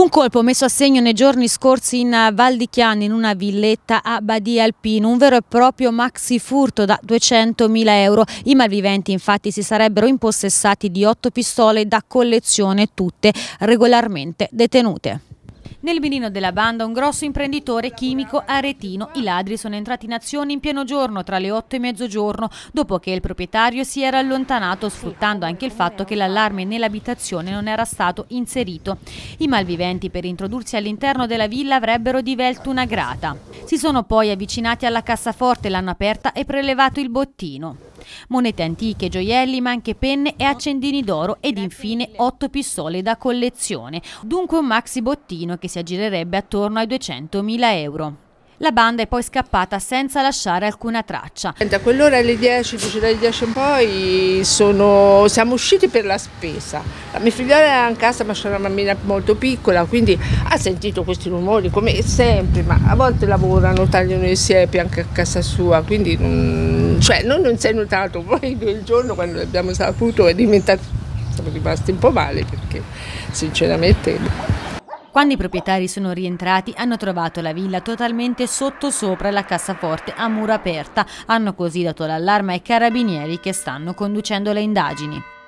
Un colpo messo a segno nei giorni scorsi in Val di Chiana in una villetta a Badia Alpino, un vero e proprio maxi furto da 200.000 euro. I malviventi infatti si sarebbero impossessati di 8 pistole da collezione, tutte regolarmente detenute. Nel mirino della banda un grosso imprenditore chimico aretino. I ladri sono entrati in azione in pieno giorno, tra le 8 e mezzogiorno, dopo che il proprietario si era allontanato, sfruttando anche il fatto che l'allarme nell'abitazione non era stato inserito. I malviventi, per introdursi all'interno della villa, avrebbero divelto una grata. Si sono poi avvicinati alla cassaforte, l'hanno aperta e prelevato il bottino. Monete antiche, gioielli, ma anche penne e accendini d'oro ed infine 8 pistole da collezione. Dunque un maxi bottino che si aggirerebbe attorno ai 200.000 euro. La banda è poi scappata senza lasciare alcuna traccia. A quell'ora alle 10, dalle 10 in poi siamo usciti per la spesa. La mia figliola era in casa, ma c'era una bambina molto piccola, quindi ha sentito questi rumori come sempre, ma a volte lavorano, tagliano le siepi anche a casa sua, quindi non si è notato. Poi quel giorno, quando l'abbiamo saputo, siamo rimasti un po' male perché sinceramente... Quando i proprietari sono rientrati hanno trovato la villa totalmente sottosopra la cassaforte a muro aperta. Hanno così dato l'allarme ai carabinieri che stanno conducendo le indagini.